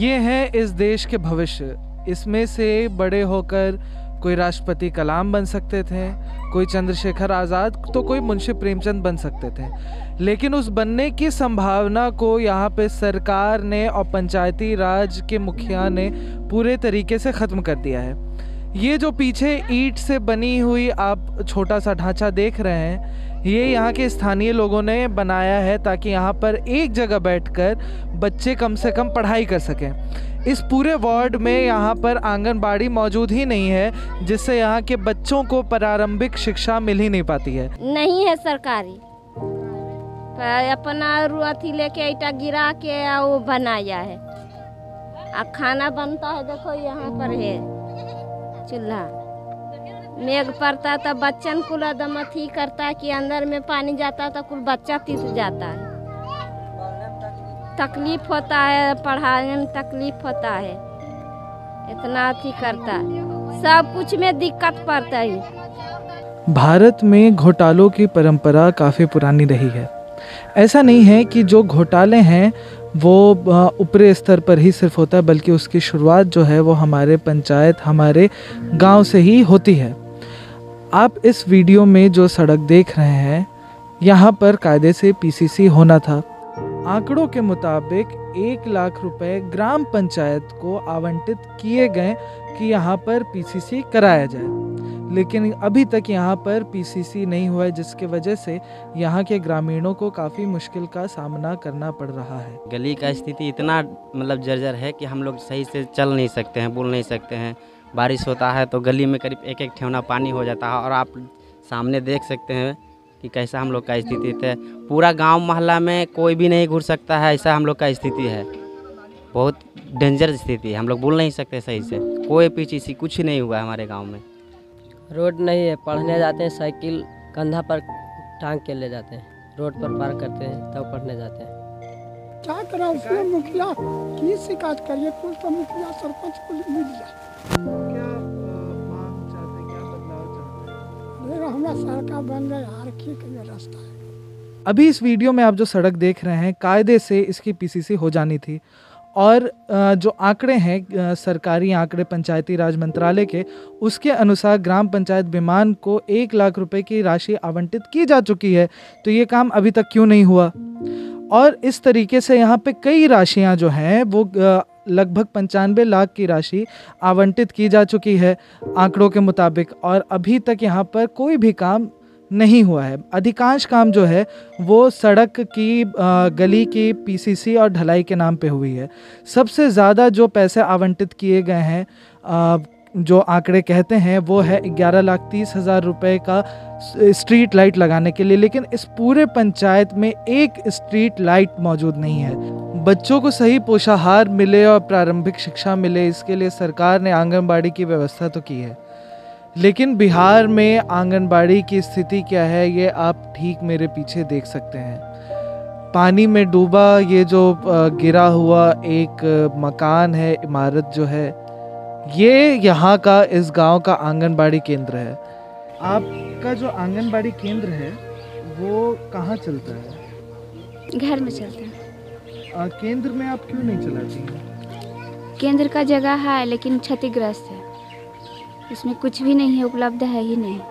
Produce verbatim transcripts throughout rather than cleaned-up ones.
ये हैं इस देश के भविष्य। इसमें से बड़े होकर कोई राष्ट्रपति कलाम बन सकते थे, कोई चंद्रशेखर आज़ाद, तो कोई मुंशी प्रेमचंद बन सकते थे। लेकिन उस बनने की संभावना को यहाँ पे सरकार ने और पंचायती राज के मुखिया ने पूरे तरीके से ख़त्म कर दिया है। ये जो पीछे ईंट से बनी हुई आप छोटा सा ढांचा देख रहे हैं, ये यहाँ के स्थानीय लोगों ने बनाया है ताकि यहाँ पर एक जगह बैठकर बच्चे कम से कम पढ़ाई कर सकें। इस पूरे वार्ड में यहाँ पर आंगनबाड़ी मौजूद ही नहीं है, जिससे यहाँ के बच्चों को प्रारंभिक शिक्षा मिल ही नहीं पाती है। नहीं है सरकारी, अपना अथी लेके ईटा गिरा के वो बनाया है। आ खाना बनता है, देखो यहाँ पर है चूल्हा। मेघ पड़ता तो बच्चन कुल एकदम अथी करता है कि अंदर में पानी जाता तो कुल बच्चा तीत जाता है। तकलीफ होता है, पढ़ाने में तकलीफ होता है, इतना अथी करता है, सब कुछ में दिक्कत पड़ता है। भारत में घोटालों की परंपरा काफ़ी पुरानी रही है। ऐसा नहीं है कि जो घोटाले हैं वो ऊपरी स्तर पर ही सिर्फ होता है, बल्कि उसकी शुरुआत जो है वो हमारे पंचायत, हमारे गांव से ही होती है। आप इस वीडियो में जो सड़क देख रहे हैं, यहाँ पर कायदे से पीसीसी होना था। आंकड़ों के मुताबिक एक लाख रुपए ग्राम पंचायत को आवंटित किए गए कि यहाँ पर पीसीसी कराया जाए, लेकिन अभी तक यहाँ पर पीसीसी नहीं हुआ है, जिसके वजह से यहाँ के ग्रामीणों को काफ़ी मुश्किल का सामना करना पड़ रहा है। गली का स्थिति इतना मतलब जर्जर है कि हम लोग सही से चल नहीं सकते हैं, बोल नहीं सकते हैं। बारिश होता है तो गली में करीब एक एक ठेवना पानी हो जाता है, और आप सामने देख सकते हैं कि कैसा हम लोग का स्थिति है। पूरा गांव मोहल्ला में कोई भी नहीं घुर सकता है, ऐसा हम लोग का स्थिति है। बहुत डेंजर स्थिति है, हम लोग बोल नहीं सकते सही से। कोई पीछे कुछ नहीं हुआ है हमारे गांव में। रोड नहीं है, पढ़ने जाते हैं साइकिल कंधा पर टांग के ले जाते हैं, रोड पर पार करते हैं तब पढ़ने जाते हैं। क्या करा उसमें मुखिया की शिकायत करिए, कुछ तो मुखिया सरपंच को मिल जाए। क्या मांग चाहते हैं, क्या बदलाव चाहते हैं? हमारा सड़क बन जाए, हर की रास्ता है। अभी इस वीडियो में आप जो सड़क देख रहे हैं, कायदे से इसकी पीसीसी हो जानी थी, और जो आंकड़े हैं सरकारी आंकड़े पंचायती राज मंत्रालय के, उसके अनुसार ग्राम पंचायत विमान को एक लाख रुपए की राशि आवंटित की जा चुकी है। तो ये काम अभी तक क्यों नहीं हुआ? और इस तरीके से यहाँ पे कई राशियाँ जो हैं वो लगभग पंचानवे लाख की राशि आवंटित की जा चुकी है आंकड़ों के मुताबिक, और अभी तक यहाँ पर कोई भी काम नहीं हुआ है। अधिकांश काम जो है वो सड़क की, गली की पीसीसी और ढलाई के नाम पे हुई है। सबसे ज़्यादा जो पैसे आवंटित किए गए हैं, जो आंकड़े कहते हैं, वो है ग्यारह लाख तीस हज़ार रुपये का स्ट्रीट लाइट लगाने के लिए, लेकिन इस पूरे पंचायत में एक स्ट्रीट लाइट मौजूद नहीं है। बच्चों को सही पोषाहार मिले और प्रारंभिक शिक्षा मिले, इसके लिए सरकार ने आंगनबाड़ी की व्यवस्था तो की है, लेकिन बिहार में आंगनबाड़ी की स्थिति क्या है ये आप ठीक मेरे पीछे देख सकते हैं। पानी में डूबा ये जो गिरा हुआ एक मकान है, इमारत जो है, ये यहाँ का, इस गांव का आंगनबाड़ी केंद्र है। आपका जो आंगनबाड़ी केंद्र है वो कहाँ चलता है? घर में चलता है। आ, केंद्र में आप क्यों नहीं चलाती हैं? केंद्र का जगह है लेकिन क्षतिग्रस्त है, इसमें कुछ भी नहीं है, उपलब्ध है ही नहीं।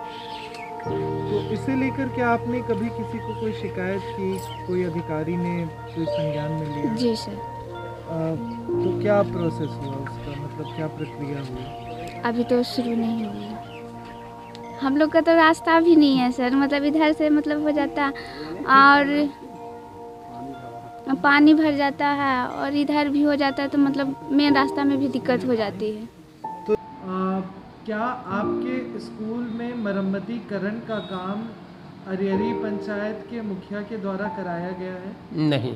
तो इसे लेकर क्या आपने कभी किसी को कोई शिकायत की, कोई अधिकारी ने कोई संज्ञान में लिया? जी सर। आ, तो क्या प्रोसेस हुआ उसका, मतलब क्या प्रक्रिया हुई? अभी तो शुरू नहीं हुआ। हम लोग का तो रास्ता भी नहीं है सर, मतलब इधर से मतलब हो जाता और पानी भर जाता है, और इधर भी हो जाता है, तो मतलब मेन रास्ता में भी दिक्कत हो जाती है। तो आ, क्या आपके स्कूल में मरम्मतीकरण का काम अरियरी पंचायत के मुखिया के द्वारा कराया गया है? नहीं।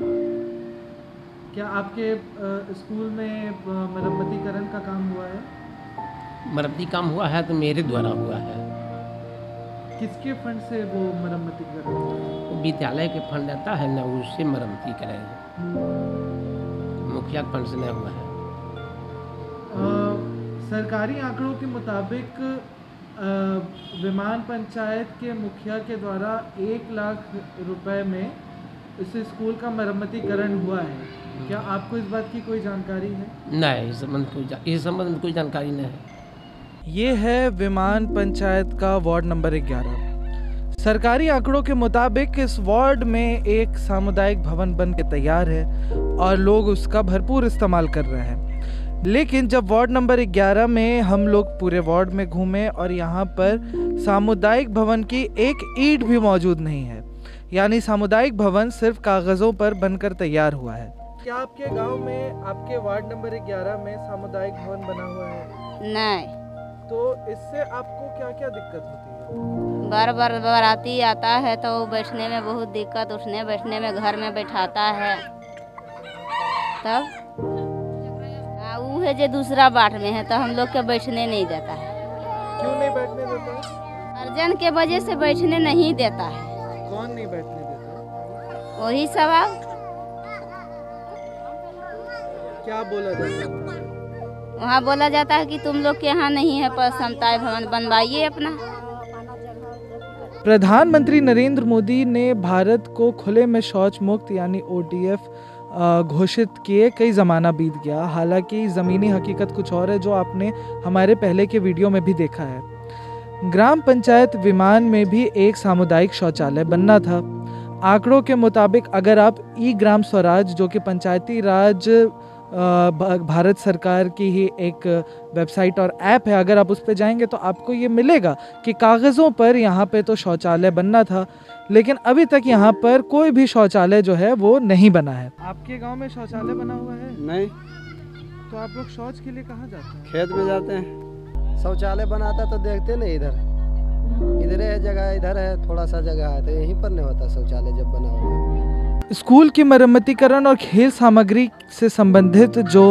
क्या आपके स्कूल में मरम्मतीकरण का काम हुआ है? मरम्मती काम हुआ है तो मेरे द्वारा हुआ है। किसके फंड से वो मरम्मतीकरण हुआ है? विद्यालय के फंड आता है ना, उससे मरम्मती करेंगे, मुखिया के फंड से नहीं हुआ है। आ, सरकारी आंकड़ों के मुताबिक विमान पंचायत के मुखिया के द्वारा एक लाख रुपए में इस स्कूल का मरम्मतीकरण हुआ है, क्या आपको इस बात की कोई जानकारी है? नहीं, इस संबंध कोई जा- इस संबंध में कोई जानकारी नहीं है। ये है विमान पंचायत का वार्ड नंबर ग्यारह। सरकारी आंकड़ों के मुताबिक इस वार्ड में एक सामुदायिक भवन बन के तैयार है और लोग उसका भरपूर इस्तेमाल कर रहे हैं। लेकिन जब वार्ड नंबर ग्यारह में हम लोग पूरे वार्ड में घूमे और यहाँ पर सामुदायिक भवन की एक ईंट भी मौजूद नहीं है, यानी सामुदायिक भवन सिर्फ कागज़ों पर बनकर तैयार हुआ है। क्या आपके गांव में, आपके वार्ड नंबर ग्यारह में सामुदायिक भवन बना हुआ है? नहीं, तो इससे आपको क्या क्या दिक्कत होती है? बार बार बाराती आता है तो बैठने में बहुत दिक्कत, उठने बैठने में घर में बैठाता है। तब हाँ, वो है जो दूसरा बाट में है तो हम लोग के बैठने नहीं देता है। क्यों नहीं बैठने देता? अर्जन के वजह से बैठने नहीं देता है। कौन नहीं बैठने देता? वही सवाल। क्या बोला जाता है? वहाँ बोला जाता है कि तुम लोग के यहाँ नहीं है पर सामुदायिक भवन बनवाइए अपना। प्रधानमंत्री नरेंद्र मोदी ने भारत को खुले में शौच मुक्त यानी ओ टी एफ घोषित किए कई ज़माना बीत गया। हालांकि ज़मीनी हकीकत कुछ और है जो आपने हमारे पहले के वीडियो में भी देखा है। ग्राम पंचायत विमान में भी एक सामुदायिक शौचालय बनना था। आंकड़ों के मुताबिक अगर आप ई ग्राम स्वराज, जो कि पंचायती राज भारत सरकार की ही एक वेबसाइट और ऐप है, अगर आप उस पर जाएंगे तो आपको ये मिलेगा कि कागज़ों पर यहाँ पे तो शौचालय बनना था, लेकिन अभी तक यहाँ पर कोई भी शौचालय जो है वो नहीं बना है। आपके गांव में शौचालय बना हुआ है? नहीं। तो आप लोग शौच के लिए कहाँ जाते हैं? खेत में जाते हैं। शौचालय बनाता तो देखते नहीं, इधर इधर है जगह, इधर है थोड़ा सा जगह है तो यहीं पर नहीं होता शौचालय जब बना होता। स्कूल की मरम्मतीकरण और खेल सामग्री से संबंधित जो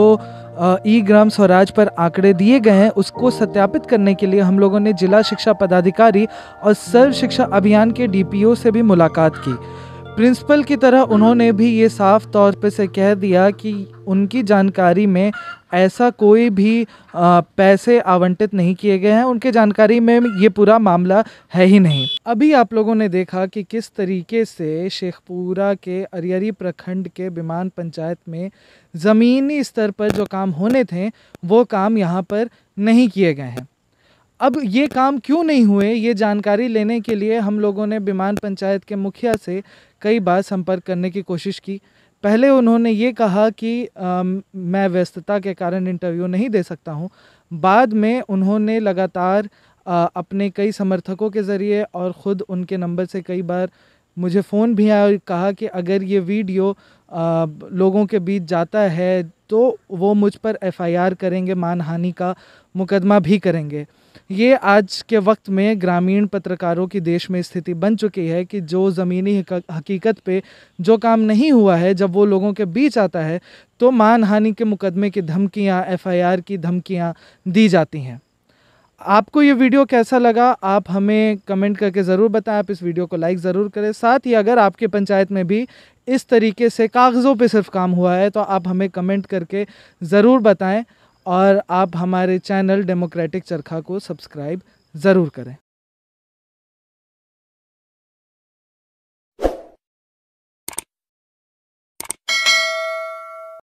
ई ग्राम स्वराज पर आंकड़े दिए गए हैं उसको सत्यापित करने के लिए हम लोगों ने जिला शिक्षा पदाधिकारी और सर्व शिक्षा अभियान के डी पी ओ से भी मुलाकात की। प्रिंसिपल की तरह उन्होंने भी ये साफ तौर पे से कह दिया कि उनकी जानकारी में ऐसा कोई भी आ, पैसे आवंटित नहीं किए गए हैं, उनके जानकारी में ये पूरा मामला है ही नहीं। अभी आप लोगों ने देखा कि किस तरीके से शेखपुरा के अरियरी प्रखंड के विमान पंचायत में ज़मीनी स्तर पर जो काम होने थे वो काम यहाँ पर नहीं किए गए हैं। अब ये काम क्यों नहीं हुए, ये जानकारी लेने के लिए हम लोगों ने विमान पंचायत के मुखिया से कई बार संपर्क करने की कोशिश की। पहले उन्होंने ये कहा कि आ, मैं व्यस्तता के कारण इंटरव्यू नहीं दे सकता हूँ। बाद में उन्होंने लगातार आ, अपने कई समर्थकों के ज़रिए और ख़ुद उनके नंबर से कई बार मुझे फ़ोन भी आया और कहा कि अगर ये वीडियो आ, लोगों के बीच जाता है तो वो मुझ पर एफ आई आर करेंगे, मानहानि का मुकदमा भी करेंगे। ये आज के वक्त में ग्रामीण पत्रकारों की देश में स्थिति बन चुकी है कि जो ज़मीनी हकीकत पे जो काम नहीं हुआ है जब वो लोगों के बीच आता है तो मानहानि के मुकदमे की धमकियां, एफ आई आर की धमकियां दी जाती हैं। आपको ये वीडियो कैसा लगा आप हमें कमेंट करके ज़रूर बताएं। आप इस वीडियो को लाइक ज़रूर करें। साथ ही अगर आपके पंचायत में भी इस तरीके से कागज़ों पे सिर्फ काम हुआ है तो आप हमें कमेंट करके ज़रूर बताएं और आप हमारे चैनल डेमोक्रेटिक चरखा को सब्सक्राइब ज़रूर करें।